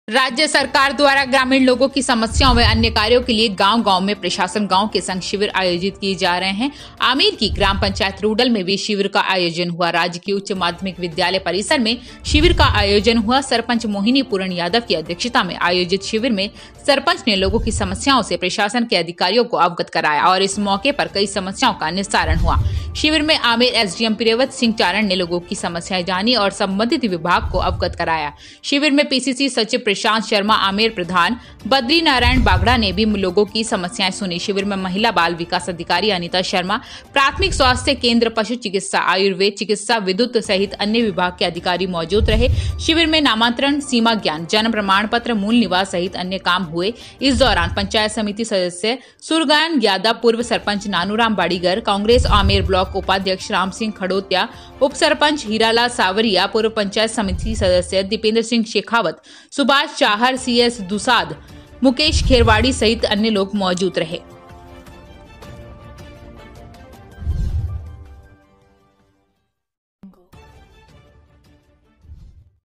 राज्य सरकार द्वारा ग्रामीण लोगों की समस्याओं व अन्य कार्यों के लिए गांव-गांव में प्रशासन गांव के संग शिविर आयोजित किए जा रहे हैं। आमेर की ग्राम पंचायत रूडल में भी शिविर का आयोजन हुआ। राज्य की उच्च माध्यमिक विद्यालय परिसर में शिविर का आयोजन हुआ। सरपंच मोहिनी पूरण यादव की अध्यक्षता में आयोजित शिविर में सरपंच ने लोगों की समस्याओं से प्रशासन के अधिकारियों को अवगत कराया और इस मौके पर कई समस्याओं का निस्तारण हुआ। शिविर में आमेर एसडीएम प्रियव्रत सिंह चारण ने लोगों की समस्याएं जानी और संबंधित विभाग को अवगत कराया। शिविर में पीसीसी सचिव प्रशांत शर्मा, आमेर प्रधान बद्री नारायण बागड़ा ने भी लोगों की समस्याएं सुनी। शिविर में महिला बाल विकास अधिकारी अनीता शर्मा, प्राथमिक स्वास्थ्य केंद्र, पशु चिकित्सा, आयुर्वेद चिकित्सा, विद्युत सहित अन्य विभाग के अधिकारी मौजूद रहे। शिविर में नामांतरण, सीमा ज्ञान, जन्म प्रमाण पत्र, मूल निवास सहित अन्य काम हुए। इस दौरान पंचायत समिति सदस्य सुरगान यादव, पूर्व सरपंच नानूराम बाड़ीगर, कांग्रेस आमेर ब्लॉक उपाध्यक्ष राम सिंह खड़ोतिया, उप सरपंच हीरालाल सावरिया, पूर्व पंचायत समिति सदस्य दीपेंद्र सिंह शेखावत, सुभाष चाहर, CS दुसाद, मुकेश खेरवाड़ी सहित अन्य लोग मौजूद रहे।